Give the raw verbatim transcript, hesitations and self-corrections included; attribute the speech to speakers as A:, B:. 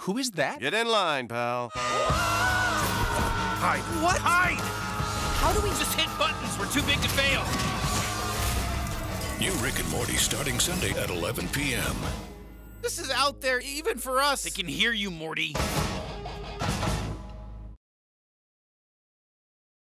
A: Who is that?
B: Get in line, pal.
C: Hide.
A: What?
C: Hide!
A: How do we
C: Just hit buttons. We're too big to fail.
D: New Rick and Morty starting Sunday at eleven p m
E: This is out there even for us.
C: They can hear you, Morty.